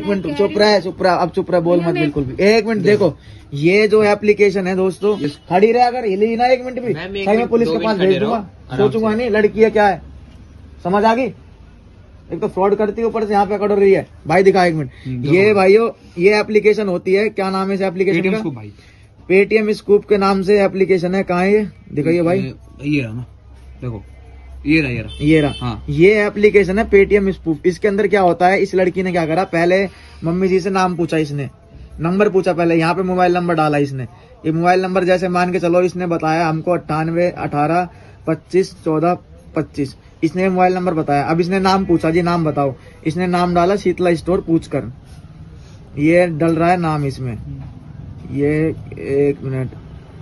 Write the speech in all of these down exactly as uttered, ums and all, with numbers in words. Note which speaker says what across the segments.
Speaker 1: Minute चुप रहा चुप रहा अब चुप रहा, बोल मत बिल्कुल भी। एक मिनट देखो, ये जो एप्लीकेशन है दोस्तों, खड़ी रहे, अगर हिली ना एक मिनट भी सही में पुलिस के पास भेज दूंगा, सोचूंगा नहीं लड़की है क्या है, समझ आ गई। एक तो फ्रॉड करती है, ऊपर से यहाँ पे अकड़ रही है। भाई दिखा एक मिनट, ये भाइयों ये एप्लीकेशन होती है, क्या नाम है इस एप्लीकेशन का? भाई पेटीएम स्कूप के नाम से एप्लीकेशन है। कहाँ है ये, दिखाइए भाई।
Speaker 2: ये रहा ना, देखो ये रहा ये रहा
Speaker 1: ये रहा हाँ। ये एप्लीकेशन है पेटीएम स्कूप। इसके अंदर क्या होता है, इस लड़की ने क्या करा, पहले मम्मी जी से नाम पूछा, इसने नंबर पूछा, पहले यहाँ पे मोबाइल नंबर डाला इसने। ये मोबाइल नंबर जैसे मान के चलो, इसने बताया हमको अट्ठानवे अठारह पच्चीस चौदह पच्चीस, इसने मोबाइल नंबर बताया। अब इसने नाम पूछा, जी नाम बताओ, इसने नाम डाला शीतला स्टोर पूछ कर, ये डल रहा है नाम इसमें, ये एक minute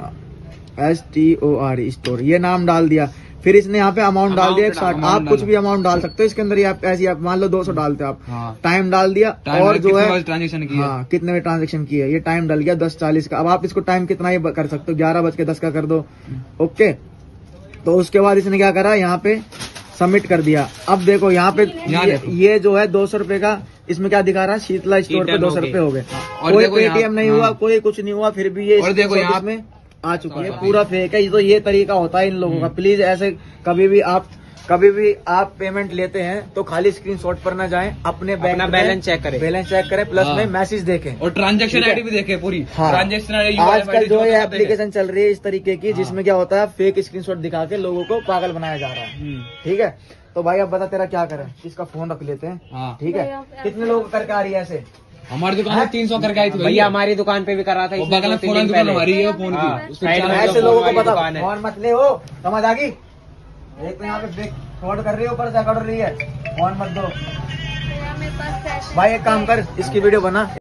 Speaker 1: S T O R store, ये नाम डाल दिया। फिर इसने यहाँ पे अमाउंट डाल दिया एक साठ, आप कुछ भी अमाउंट डाल सकते हो इसके अंदर, आप ऐसी आप मान लो दो सौ डालते हो आप। हाँ। टाइम डाल दिया और जो है
Speaker 2: ट्रांजेक्शन किया,
Speaker 1: हाँ कितने में ट्रांजेक्शन किया, ये टाइम डल गया दस चालीस का। अब आप इसको टाइम कितना ही कर सकते हो, ग्यारह बज के दस का कर दो। ओके, तो उसके बाद इसने क्या करा, यहाँ पे सबमिट कर दिया। अब देखो यहाँ पे ये, ये जो है दो सौ रुपए का, इसमें क्या दिखा रहा है, शीतला स्टोर पे दो सौ रुपए हो गए। कोई पेटीएम नहीं हुआ, कोई कुछ नहीं हुआ, फिर भी ये
Speaker 2: और देखो यहाँ
Speaker 1: में आ चुका है, पूरा फेक है। ये तो ये तरीका होता है इन लोगों का। प्लीज ऐसे कभी भी आप कभी भी आप पेमेंट लेते हैं तो खाली स्क्रीनशॉट पर ना जाएं, अपने बैंक
Speaker 3: बैलेंस चेक करें,
Speaker 1: बैलेंस चेक करें, प्लस में मैसेज देखें
Speaker 2: और ट्रांजैक्शन आईडी भी देखें पूरी। हाँ। ट्रांजैक्शन आईडी
Speaker 1: आजकल जो है एप्लीकेशन चल रही है इस तरीके की, जिसमें क्या होता है फेक स्क्रीनशॉट दिखा के लोगों को पागल बनाया जा रहा है। ठीक है, तो भाई अब बता तेरा क्या करें, इसका फोन रख लेते हैं। ठीक है, कितने लोग करके आ रही है ऐसे?
Speaker 2: हमारी दुकान में तीन सौ करके आई थी
Speaker 3: भैया, हमारी दुकान पे भी कर रहा था,
Speaker 2: बगल में फोन दुकान हमारी है फोन की,
Speaker 1: ऐसे लोगों को पता फोन मत ले, हो समझ आ गई। एक तो यहाँ पे फ्रॉड कर रही है, ऊपर से कर रही है, फोन मत दो भाई। एक काम कर, इसकी वीडियो बना।